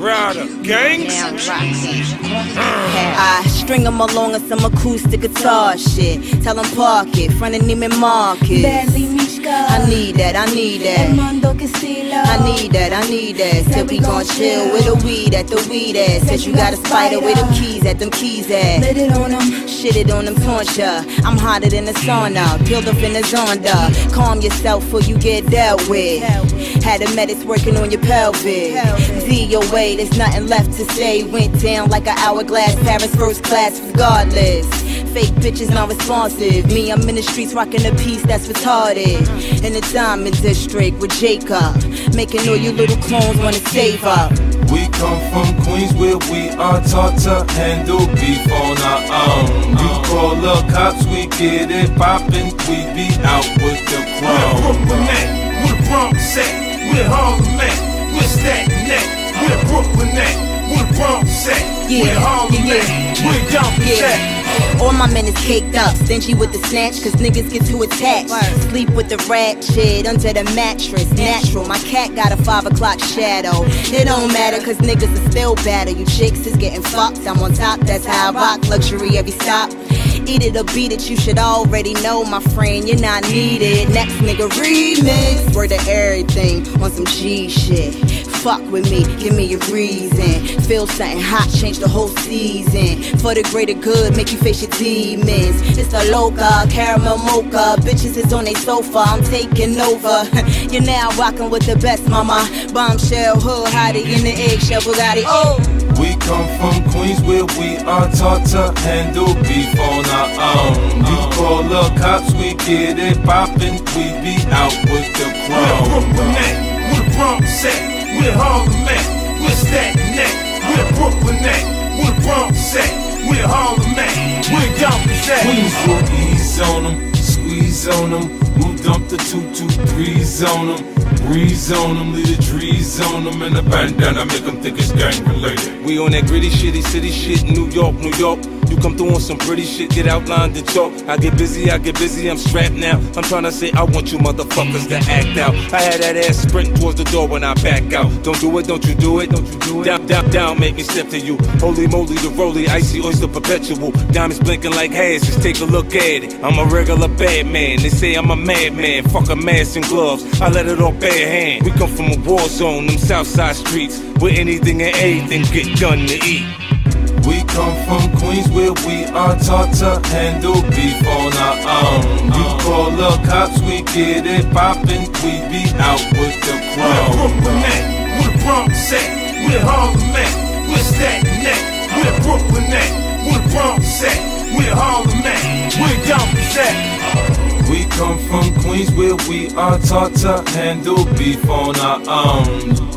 Prada, gangs. I string them along on some acoustic guitar shit. Tell them park it, front of Neiman Marcus. I need that, I need that. I need that, I need that. Said we gon' chill with the weed at the weed at. Said you got a spider with them keys at. Lit it on them, shitted on them, taunt ya. I'm hotter than the sauna, peeled up in the zonda. Calm yourself before you get dealt with. Had the medics working on your pelvic. Z your way, there's nothing left to say. Went down like an hourglass, Paris first class regardless. Fake bitches not responsive. Me, I'm in the streets rocking a piece that's retarded. In the Diamond District with Jacob, making all you little clones wanna save up. We come from Queens where we are taught to handle beef on our own. You call the cops, we get it poppin', we be out with the chrome. We're Brooklyn at, we're Bronx at, we're Harlem at, we're Staten at, we're Brooklyn at, we're Bronx at, we're Harlem at, we're Yonkers at. All my men is caked up, stingy with the snatch, cause niggas get too attached. Sleep with the ratchet under the mattress, natural. My cat got a 5 o'clock shadow. It don't matter, cause niggas are still better. You chicks is getting fucked, I'm on top, that's how I rock. Luxury every stop. Eat it or beat it, you should already know, my friend, you're not needed. Next nigga remix, word to everything on some G shit. Fuck with me, give me a reason. Feel something hot, change the whole season. For the greater good, make you face your demons. It's the loca, caramel mocha. Bitches is on they sofa, I'm taking over. You're now rocking with the best, mama. Bombshell, hood, hottie in the eggshell Bugatti. Oh! We come from Queens where we are taught to handle beef on our own. You call the cops, we get it poppin', we be out with the chrome. We're Brooklyn at, we're Bronx at, we're Harlem at, we're Staten at, we're Brooklyn at, we're Bronx at, we're Harlem at, we're Yonkers at. Queens will ease on them, squeeze on them. Who dumped the 223s on them? Breeze on them, leave the trees on them, and the bandana make them think it's gang related. We on that gritty, shitty city shit, New York, New York. You come through on some pretty shit, get outlined and chalk. I get busy, I'm strapped now. I'm trying to say I want you motherfuckers to act out. I had that ass sprinting towards the door when I back out. Don't do it, don't you do it, don't you do it. Down, down, down, make me step to you. Holy moly, the roly, icy oyster perpetual. Diamonds blinking like hash, just take a look at it. I'm a regular bad man, they say I'm a madman. Fuck a mask and gloves, I let it off bare hand. We come from a war zone, them Southside streets, where anything and everything get done to eat. We come from Queens where we are taught to handle beef on our own. You call the cops, we get it poppin', we be out with the chrome. We're Brooklyn at, we're Bronx at, we're Harlem at, we're Staten at, we're Brooklyn at, we're Bronx at, we're Harlem at, we're Yonkers at. We come from Queens where we are taught to handle beef on our own.